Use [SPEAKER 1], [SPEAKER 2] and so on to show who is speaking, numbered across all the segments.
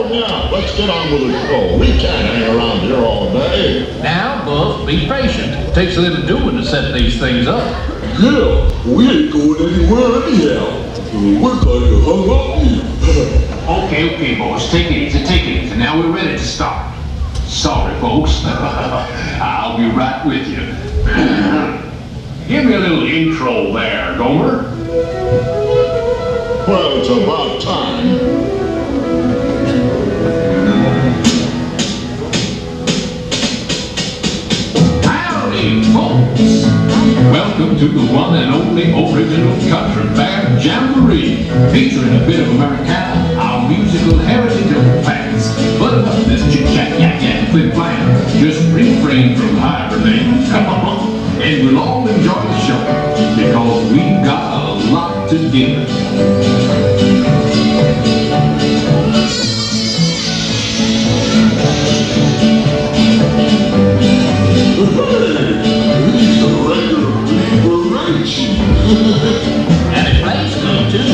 [SPEAKER 1] now, let's get on with the show. We can't hang around here all day.
[SPEAKER 2] Now, Buff, be patient. It takes a little doing to set these things up.
[SPEAKER 1] Yeah, we ain't going anywhere anyhow. We're kind of hung up here.
[SPEAKER 3] Okay, boys, take it easy. Now we're ready to start. Sorry, folks. I'll be right with you. Give me a little intro there, Gomer.
[SPEAKER 1] Well, it's about time.
[SPEAKER 3] Howdy, folks. Welcome to the one and only original Country Bear Jamboree, featuring a bit of Americana, our musical heritage of the past. But enough this chit-chat, yak-yak, flip-flam. Just refrain from hibernating. Come on, and we'll all enjoy the show, because we've got a lot to give.
[SPEAKER 1] He's a regular liberation.
[SPEAKER 2] And it plays good, too.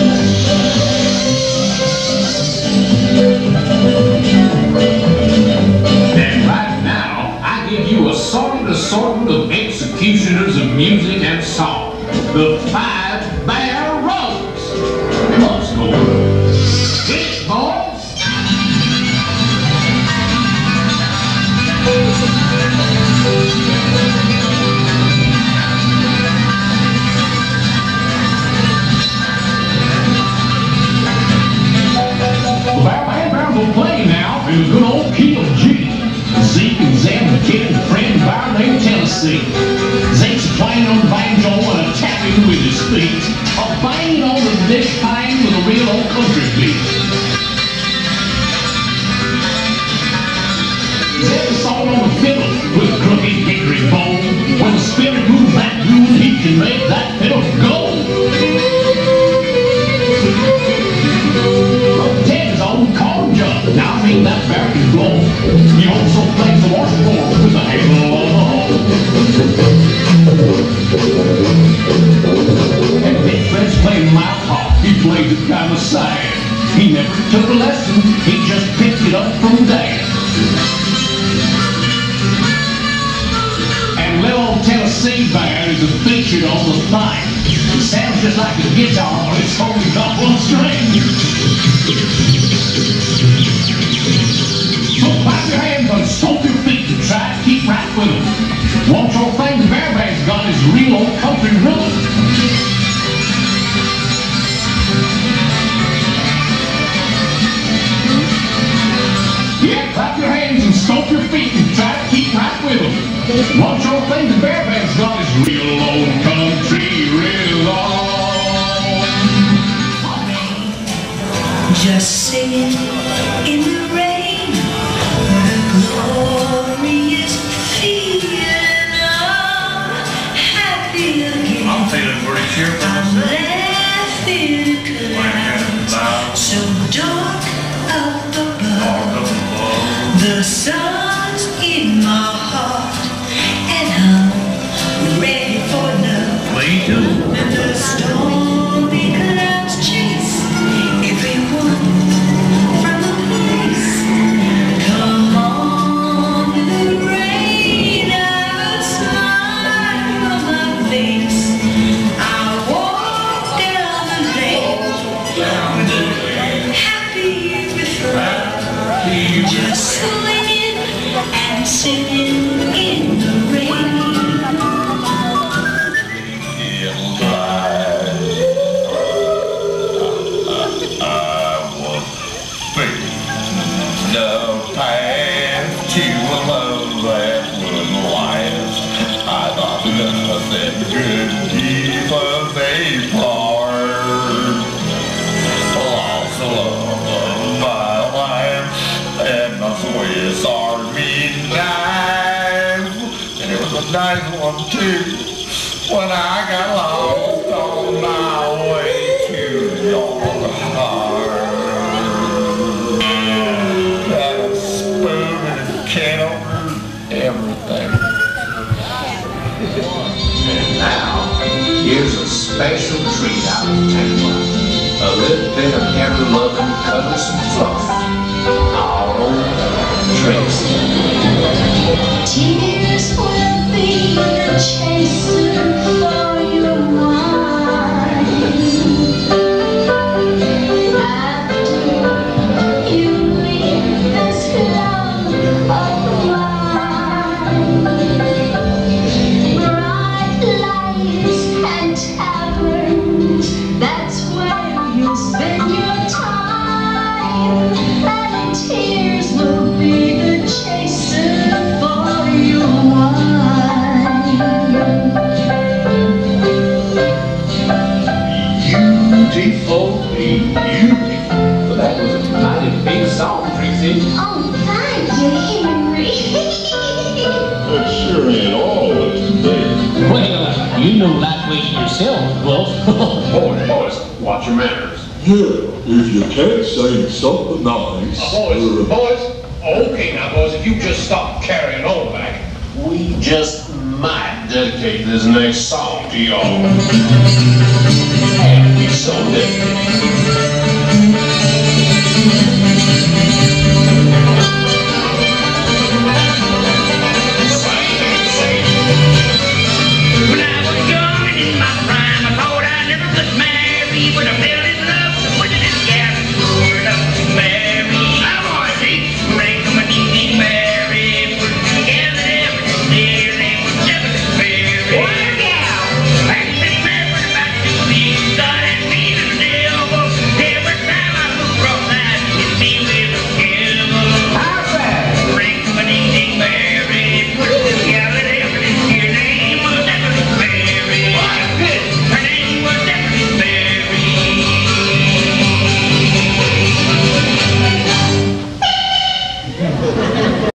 [SPEAKER 3] And right now, I give you assortment of executioners of music and song. The 5 Bear Rogues. Let's go. Hit it, boys. The Bears will play now in the good old key of G. Zeke and Zan, the kid and friend, Bear named Tennessee. Zeke's playing on the banjo and a tapping with his feet, a banging on the dish pine with a real old country beat. Zed the song on the fiddle with a crooked hickory bone. When the spirit moves that groove, he can make that fiddle go. Ted's own corn jug, now I mean that bear can blow. He also plays the washboard with a halo. And Big Fred's playing mouth harp, he plays it kind of sad. He never took a lesson, he just picked it up from Dad. And little Tennessee Bear is a featured on the thing. It sounds just like a guitar, but it's only got one string. So clap your hands and stomp your feet and try to keep right with them. One more thing the Bear Band's got is real old country rhythm. Yeah, clap your hands and stomp your feet and try to keep right with them. One more thing the Bear Band's got is real old country rhythm.
[SPEAKER 4] Just singing in the rain, what a glorious feeling. I'm happy again.
[SPEAKER 5] I'm feeling pretty cheerful.
[SPEAKER 4] I'm laughing clouds so dark up above. The sun's in my heart, and I'm ready for love.
[SPEAKER 5] Me too.
[SPEAKER 4] And the stormy clouds chase everyone from a place. Come on with the rain, have a smile on my face. I walk down the lane, happy with love, just swinging and singing in the rain.
[SPEAKER 5] The path to a love that would last. I thought nothing could keep us apart. Lost the love of my life and my Swiss Army knife. And it was a nice one too when I got lost on my way to your heart. Everything.
[SPEAKER 3] And now, here's a special treat out of Tampa. A little bit of ever-loving cuddles and fluff. tricks.
[SPEAKER 4] Tears will be the chaser for your mind. After you leave this love of mine, bright lights and taverns, that's where you'll spend your time. And tears will be the chaser for your wine.
[SPEAKER 3] Beautiful, beautiful. Well, that was a mighty big song, Trixie.
[SPEAKER 4] Oh, thank you, Henry.
[SPEAKER 1] That sure ain't all that's there.
[SPEAKER 2] Well, you know that way yourself, Wolf.
[SPEAKER 3] Boys, watch your manners.
[SPEAKER 1] Yeah, if you can't say something nice.
[SPEAKER 3] Boys. Okay now, boys, if you just stop carrying on back, we just might dedicate this next song to y'all. And we so
[SPEAKER 6] When I was young and in my prime, I thought I never could marry, but I fell in love with a little gal and grew up to marry. I'm on a date, bring them a ding Mary, put together every day, they would never get married. What a gal! I've been married for about 2 weeks, God and me to the devil. Every time I look across that, it's me with a devil. How's that? Bring them a ding Mary, put together every day, name was never get married. What a pity! Her name was never get married.